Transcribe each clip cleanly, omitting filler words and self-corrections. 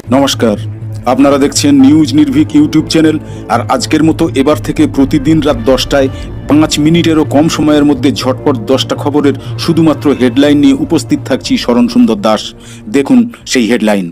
নমস্কার, আপনারা দেখছেন নিউজ নির্ভীক ইউটিউব চ্যানেল। আর আজকের মতো এবার থেকে প্রতিদিন রাত 10টায় 5 মিনিটেরও কম সময়ের মধ্যে ঝটপট 10টা খবরের শুধুমাত্র হেডলাইন নিয়ে উপস্থিত থাকছি শরণ সুন্দর দাস। দেখুন সেই হেডলাইন।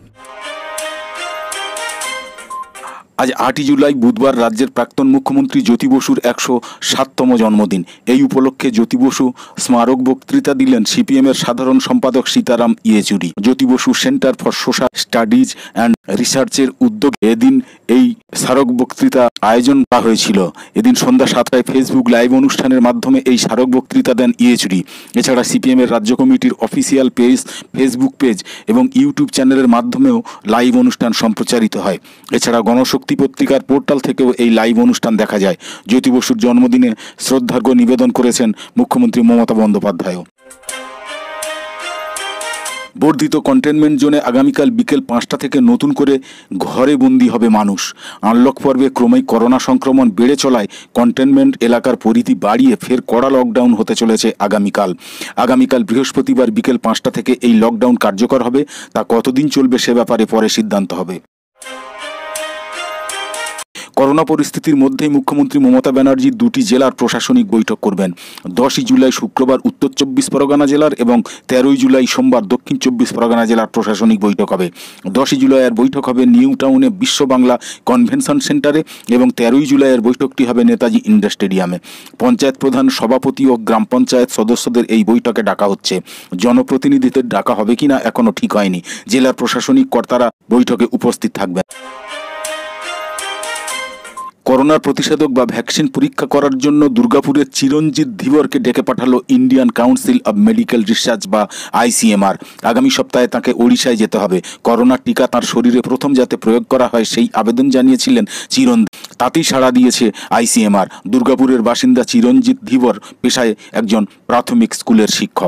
আজ 8ই জুলাই বুধবার রাজ্যের প্রাক্তন মুখ্যমন্ত্রী জ্যোতি বসুর 107তম জন্মদিন। এই উপলক্ষে জ্যোতি বসু স্মারক বক্তৃতা দিলেন সিপিএমের সাধারণ সম্পাদক Sitaram Yechury. Jyoti Basu centre for social studies and রিসার্চের উদ্যোগে এদিন এই স্মারক বক্তৃতা আয়োজন করা হয়েছিল। এদিন সন্ধ্যা 7টায় ফেসবুক লাইভ অনুষ্ঠানের মাধ্যমে এই স্মারক বক্তৃতা দেন ইয়েচুরি। এছাড়া সিপিএমের রাজ্য কমিটির অফিসিয়াল পেজ, ফেসবুক পেজ এবং ইউটিউব চ্যানেলের মাধ্যমেও লাইভ অনুষ্ঠান সম্প্রচারিত হয়। এছাড়া গণশক্তি পত্রিকার পোর্টাল থেকেও এই লাইভ অনুষ্ঠান দেখা যায়। জ্যোতি বসুর জন্মদিনে শ্রদ্ধার্ঘ্য নিবেদন করেছেন মুখ্যমন্ত্রী মমতা বন্দ্যোপাধ্যায়ও। বর্ধিত কন্টেনমেন্ট জোনে আগামীকাল বিকেল 5টা থেকে নতুন করে ঘরে বন্দি হবে মানুষ। আনলক পর্বে ক্রমেই করোনা সংক্রমণ বেড়ে চলায় কন্টেনমেন্ট এলাকার পরিধি বাড়িয়ে ফের কড়া লকডাউন হতে চলেছে আগামীকাল বৃহস্পতিবার বিকেল 5টা থেকে এই লকডাউন কার্যকর হবে। তা কতদিন চলবে সে ব্যাপারে পরে সিদ্ধান্ত হবে। করোনা পরিস্থিতির মধ্যেই মুখ্যমন্ত্রী মমতা ব্যানার্জি 2টি জেলার প্রশাসনিক বৈঠক করবেন। 10ই জুলাই শুক্রবার উত্তর 24 পরগনা জেলার এবং 13ই জুলাই সোমবার দক্ষিণ 24 পরগনা জেলার প্রশাসনিক বৈঠক হবে। 10ই জুলাইয়ের বৈঠক হবে নিউ টাউনে বিশ্ব বাংলা কনভেনশন সেন্টারে এবং 13ই জুলাইয়ের বৈঠকটি হবে নেতাজি ইন্ডোর স্টেডিয়ামে। পঞ্চায়েত প্রধান, সভাপতি ও গ্রাম পঞ্চায়েত সদস্যদের এই বৈঠকে ডাকা হচ্ছে। জনপ্রতিনিধিদের ডাকা হবে কিনা এখনও ঠিক হয়নি। জেলার প্রশাসনিক কর্তারা বৈঠকে উপস্থিত থাকবেন। করোনার প্রতিষেধক বা ভ্যাকসিন পরীক্ষা করার জন্য দুর্গাপুরের চিরঞ্জিত ধীবরকে ডেকে পাঠালো Indian council of medical research বা ICMR। আগামী সপ্তাহে তাকে ওড়িশায় যেতে হবে। করোনার টিকা তার শরীরে প্রথম যাতে প্রয়োগ করা হয় সেই আবেদন জানিয়েছিলেন চিরঞ্জিত। তাতেই সাড়া দিয়েছে ICMR। দুর্গাপুরের বাসিন্দা চিরঞ্জিত ধীবর পেশায় একজন প্রাথমিক স্কুলের শিক্ষক।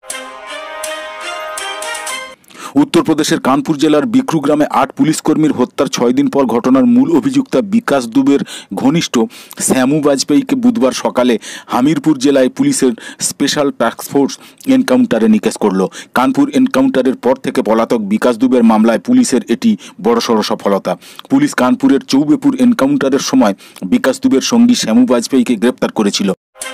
উত্তরপ্রদেশের কানপুর জেলার বিক্রু গ্রামে 8 পুলিশ কর্মীর হত্যার 6 দিন পর ঘটনার মূল অভিযুক্ত বিকাশ দুবের ঘনিষ্ঠ শ্যামু বাজপেয়ীকে বুধবার সকালে হামিরপুর জেলায় পুলিশের স্পেশাল টাস্কফোর্স এনকাউন্টারে নিকেশ করল। কানপুর এনকাউন্টারের পর থেকে পলাতক বিকাশ দুবের মামলায় পুলিশের এটি বড়সড় সফলতা। পুলিশ কানপুরের চৌবেপুর এনকাউন্টারের সময় বিকাশ দুবের সঙ্গী শ্যামু বাজপেয়ীকে গ্রেপ্তার করেছিল।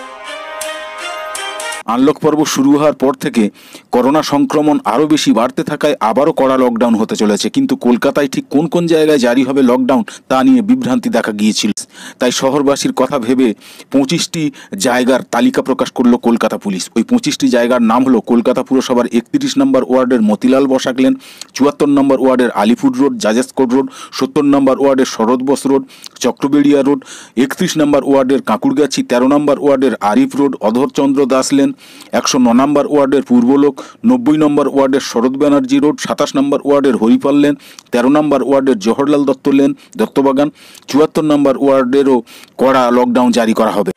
আনলক পর্ব শুরু হওয়ার পর থেকে করোনা সংক্রমণ আরও বেশি বাড়তে থাকায় আবারও কড়া লকডাউন হতে চলেছে। কিন্তু কলকাতায় ঠিক কোন কোন জায়গায় জারি হবে লকডাউন তা নিয়ে বিভ্রান্তি দেখা গিয়েছিল। তাই শহরবাসীর কথা ভেবে 25টি জায়গার তালিকা প্রকাশ করল কলকাতা পুলিশ। ওই 25টি জায়গার নাম হলো কলকাতা পুরসভার 31 নম্বর ওয়ার্ডের মতিলাল বসাক লেন, 74 নম্বর ওয়ার্ডের আলিপুর রোড, জাজেসকোট রোড, 70 নম্বর ওয়ার্ডের শরৎ বোস রোড, চক্রবেড়িয়া রোড, 31 নম্বর ওয়ার্ডের কাঁকুড়গাছি, 13 নম্বর ওয়ার্ডের আরিফ রোড, অধরচন্দ্র দাস লেন, 109 নম্বর ওয়ার্ডের পূর্বলোক, 90 নম্বর ওয়ার্ডের শরৎ ব্যানার্জি রোড, 27 নম্বর ওয়ার্ডের হরিপাল লেন, 13 নম্বর ওয়ার্ডের জওহরলাল দত্ত লেন, দত্তবাগান, 74 নম্বর ওয়ার্ডেরও কড়া লকডাউন জারি করা হবে।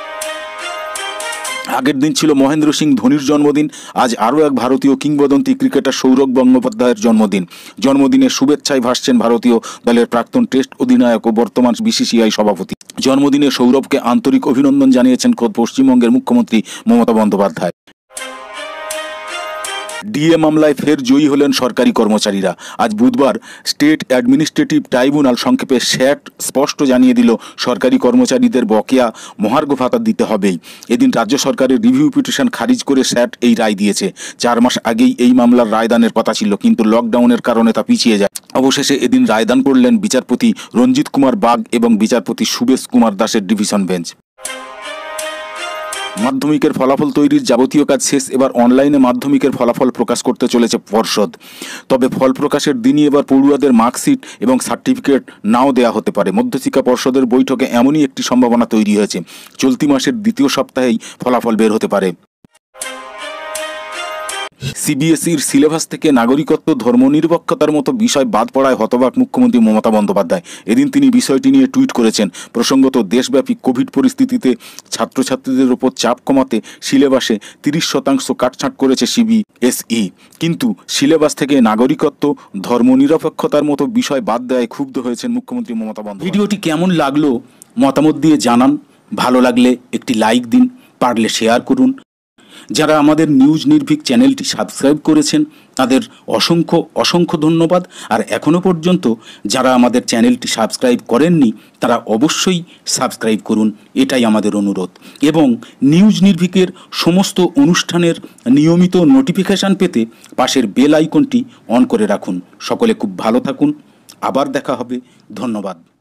আগের দিন ছিল মহেন্দ্র সিং ধোনির জন্মদিন। আজ আরও এক ভারতীয় কিংবদন্তি ক্রিকেটার সৌরভ গঙ্গোপাধ্যায়ের জন্মদিন। জন্মদিনে শুভেচ্ছায় ভাসছেন ভারতীয় দলের প্রাক্তন টেস্ট অধিনায়ক ও বর্তমান BCCI সভাপতি। জন্মদিনে সৌরভকে আন্তরিক অভিনন্দন জানিয়েছেন খোদ পশ্চিমবঙ্গের মুখ্যমন্ত্রী মমতা বন্দ্যোপাধ্যায়। ডিএ মামলায় ফের জয়ী হলেন সরকারি কর্মচারীরা। আজ বুধবার স্টেট অ্যাডমিনিস্ট্রেটিভ ট্রাইব্যুনাল সংক্ষেপে SAT স্পষ্ট জানিয়ে দিল সরকারি কর্মচারীদের বকেয়া মহার্ঘ ভাতা দিতে হবেই। এদিন রাজ্য সরকারের রিভিউ পিটিশন খারিজ করে SAT এই রায় দিয়েছে। 4 মাস আগেই এই মামলার রায়দানের কথা ছিল, কিন্তু লকডাউনের কারণে তা পিছিয়ে যায়। অবশেষে এদিন রায়দান করলেন বিচারপতি রঞ্জিত কুমার বাগ এবং বিচারপতি সুবেশ কুমার দাসের ডিভিশন বেঞ্চ। মাধ্যমিকের ফলাফল তৈরির যাবতীয় কাজ শেষ। এবার অনলাইনে মাধ্যমিকের ফলাফল প্রকাশ করতে চলেছে পর্ষদ। তবে ফল প্রকাশের দিনই এবার পড়ুয়াদের মার্কশিট এবং সার্টিফিকেট নাও দেওয়া হতে পারে। মধ্যশিক্ষা পর্ষদের বৈঠকে এমনই একটি সম্ভাবনা তৈরি হয়েছে। চলতি মাসের দ্বিতীয় সপ্তাহেই ফলাফল বের হতে পারে। সিবিএসইর সিলেবাস থেকে নাগরিকত্ব, ধর্মনিরপেক্ষতার মতো বিষয় বাদ পড়ায় হতবাক মুখ্যমন্ত্রী মমতা বন্দ্যোপাধ্যায়। এদিন তিনি বিষয়টি নিয়ে টুইট করেছেন। প্রসঙ্গত, দেশব্যাপী কোভিড পরিস্থিতিতে ছাত্রছাত্রীদের ওপর চাপ কমাতে সিলেবাসে 30% কাটছাঁট করেছে সিবিএসই। কিন্তু সিলেবাস থেকে নাগরিকত্ব, ধর্মনিরপেক্ষতার মতো বিষয় বাদ দেওয়ায় ক্ষুব্ধ হয়েছেন মুখ্যমন্ত্রী মমতা বন্দ্যোপাধ্যায়। ভিডিওটি কেমন লাগলো মতামত দিয়ে জানান। ভালো লাগলে একটি লাইক দিন, পারলে শেয়ার করুন। যারা আমাদের নিউজ নির্ভীক চ্যানেলটি সাবস্ক্রাইব করেছেন তাদের অসংখ্য অসংখ্য ধন্যবাদ। আর এখনও পর্যন্ত যারা আমাদের চ্যানেলটি সাবস্ক্রাইব করেননি তারা অবশ্যই সাবস্ক্রাইব করুন, এটাই আমাদের অনুরোধ। এবং নিউজ নির্ভীকের সমস্ত অনুষ্ঠানের নিয়মিত নোটিফিকেশান পেতে পাশের বেল আইকনটি অন করে রাখুন। সকলে খুব ভালো থাকুন, আবার দেখা হবে, ধন্যবাদ।